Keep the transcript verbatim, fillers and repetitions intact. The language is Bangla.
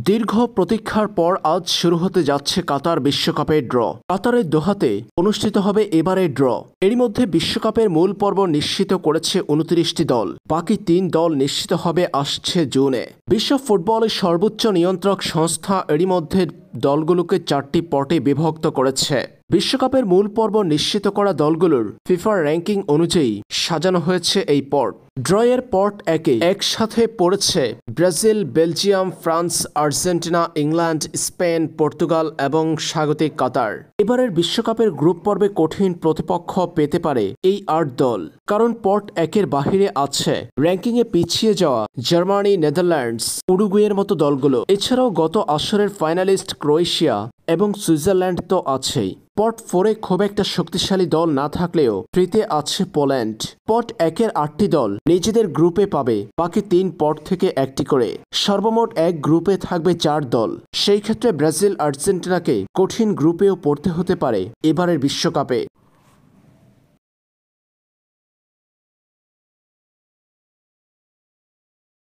দীর্ঘ প্রতীক্ষার পর আজ শুরু হতে যাচ্ছে কাতার বিশ্বকাপের ড্র। কাতারের দোহাতে অনুষ্ঠিত হবে এবারের ড্র। এরই মধ্যে বিশ্বকাপের মূল পর্ব নিশ্চিত করেছে উনত্রিশটি দল। বাকি তিন দল নিশ্চিত হবে আসছে জুনে। বিশ্ব ফুটবলের সর্বোচ্চ নিয়ন্ত্রক সংস্থা এরই মধ্যে দলগুলোকে চারটি পটে বিভক্ত করেছে। বিশ্বকাপের মূল পর্ব নিশ্চিত করা দলগুলোর ফিফার র্যাঙ্কিং অনুযায়ী সাজানো হয়েছে এই পট। ড্রয়ের পট একে একসাথে পড়েছে Brazil, Belgium, France, Argentina, England, Spain, Portugal এবং স্বাগতিক কাতার। এবারের বিশ্বকাপের গ্রুপ পর্বে কঠিন প্রতিপক্ষ পেতে পারে এই আট দল, কারণ পট একের বাহিরে আছে র্যাঙ্কিংয়ে পিছিয়ে যাওয়া জার্মানি, নেদারল্যান্ডস, উরুগুয়ের মতো দলগুলো। এছাড়াও গত আসরের ফাইনালিস্ট ক্রোয়েশিয়া এবং সুইজারল্যান্ড তো আছেই। পট ফোরে খুব একটা শক্তিশালী দল না থাকলেও থ্রিতে আছে পোল্যান্ড। পট একের আটটি দল নিজেদের গ্রুপে পাবে, বাকি তিন পট থেকে একটি করে। সর্বমোট এক গ্রুপে থাকবে চার দল। সেই ক্ষেত্রে ব্রাজিল, আর্জেন্টিনাকে কঠিন গ্রুপেও পড়তে হতে পারে এবারের বিশ্বকাপে।